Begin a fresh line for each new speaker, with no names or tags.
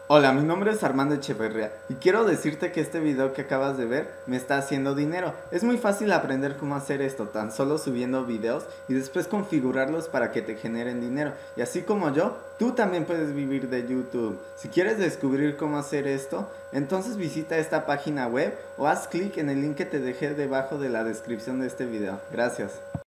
Hola, mi nombre es Armando Echeverría y quiero decirte que este video que acabas de ver me está haciendo dinero. Es muy fácil aprender cómo hacer esto, tan solo subiendo videos y después configurarlos para que te generen dinero. Y así como yo, tú también puedes vivir de YouTube. Si quieres descubrir cómo hacer esto, entonces visita esta página web o haz clic en el link que te dejé debajo de la descripción de este video. Gracias.